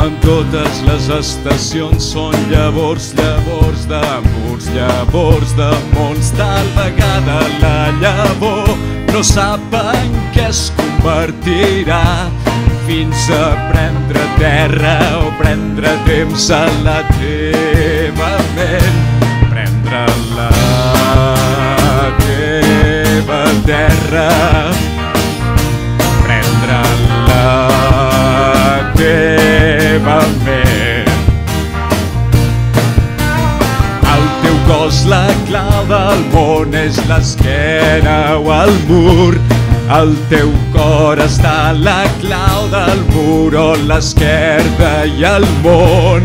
En totes les estacions són llavors, llavors de murs, llavors de mons. Tal vegada la llavor no sap en què es convertirà, fins a prendre terra o prendre temps a la teva ment. Prendre la teva terra, prendre la teva ment. Al teu cos la clau del món és l'esquena o el mur. Al teu cor està la clau del mur o l'esquerda i el món.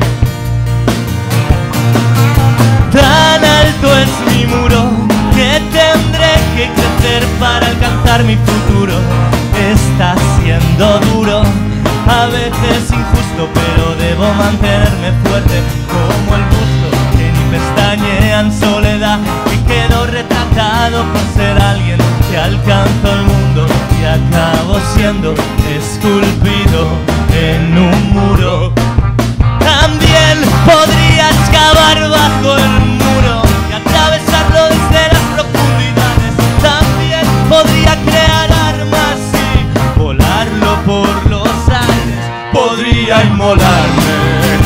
Tan alto es mi muro que tendré que crecer para alcanzar mi futuro. Está siendo duro, a veces injusto, pero debo mantenerme fuerte como el busto que ni pestañea en soledad, que quedó retratado por ser alguien que alcanzó el mundo y acabó siendo esculpido en un muro. También podría excavar bajo el muro y atravesarlo desde las profundidades. También podría crear armas y volarlo por los aires. Podría inmolarme,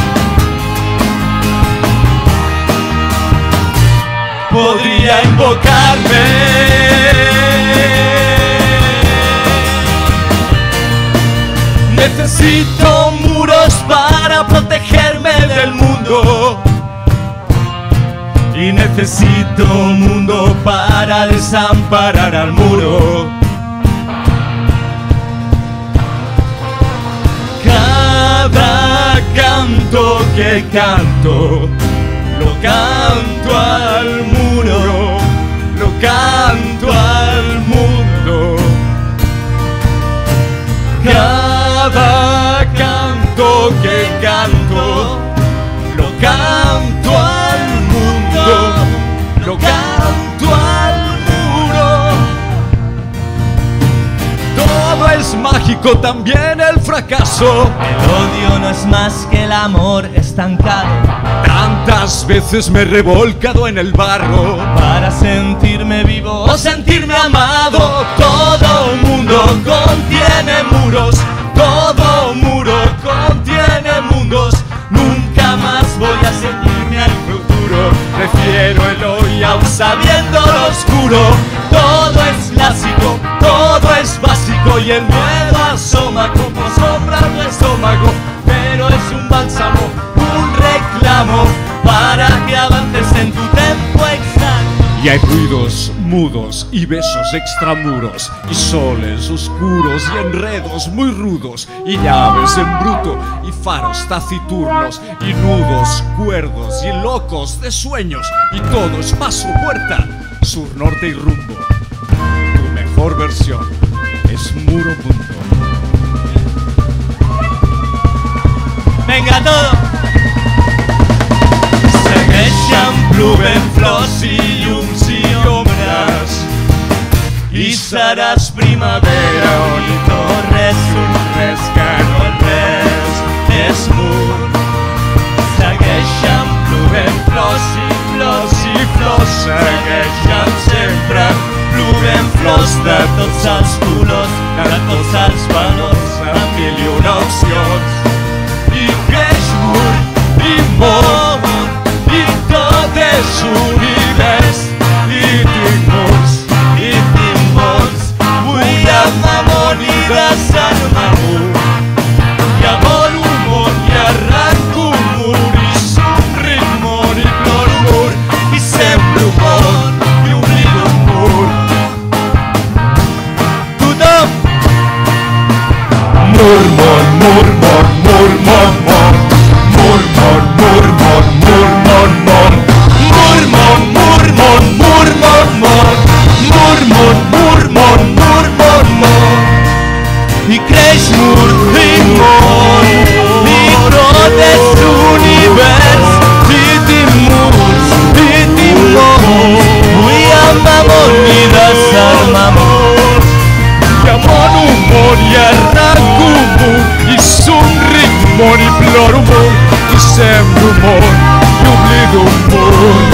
podría invocarme. Necesito muros para protegerme del mundo, y necesito un mundo para desamparar al muro. Cada canto que canto, lo canto al muro, lo canto al mundo. Cada canto que canto, lo canto al mundo, lo canto al muro. Todo es mágico, también el fracaso. El odio no es más que el amor estancado. Tantas veces me he revolcado en el barro Para sentirme vivo o sentirme amado. Todo mundo contiene muros, todo muro contiene mundos. Nunca más voy a sentirme al futuro. Prefiero el hoy aún sabiendo lo oscuro. Todo es clásico, todo es básico, y el miedo asoma como sombra a tu estómago. Pero es un bálsamo, un reclamo para que avances en tu tempo exacto. Y hay ruidos mudos y besos extramuros, y soles oscuros y enredos muy rudos, y llaves en bruto y faros taciturnos, y nudos cuerdos y locos de sueños, y todo es paso, puerta, sur, norte y rumbo. Tu mejor versión es muro punto. Venga todo! Segueixen plovent flors i llums i ombres, i seràs primavera o ni tot res, un res que no res és mur. Segueixen plovent flors i flors i flors, segueixen sempre plovent flors de tots els colors, de tots els valors, amb mil i una opcions. I creix mur i món, i tot és univers, i tinc murs, i tinc mons. Vull amar món i desarmar mur, i amor un món i arranco un mur, i somric món i ploro mur, i sembro un món i oblido un mur. Tothom! Mur, món, mur, món, mur, món, món. Mur, món, mur, món, mur, món, món. Mur, món, mur, món, mur, món, món. Mur, món, mur, món, mur, món, món. I creix mur i món, i tot és univers, i tinc murs, i tinc mons. Vull amar món i desarmar mons, i amor un món i arranco un mur, i ploro un món i sembro un món i oblido un món.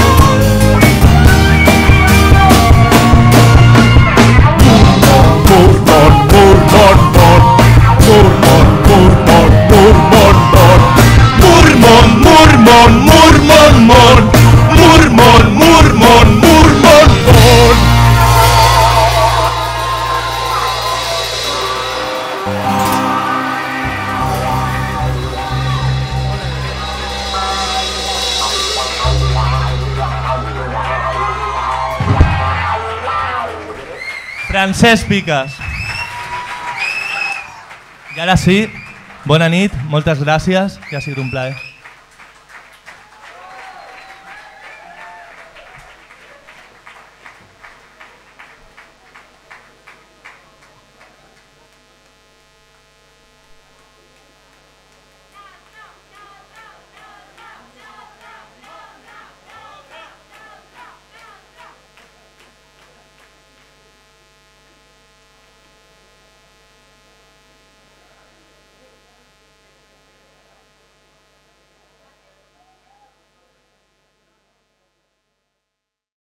Francesc Piques. I ara sí, bona nit, moltes gràcies, que ha sigut un plaer.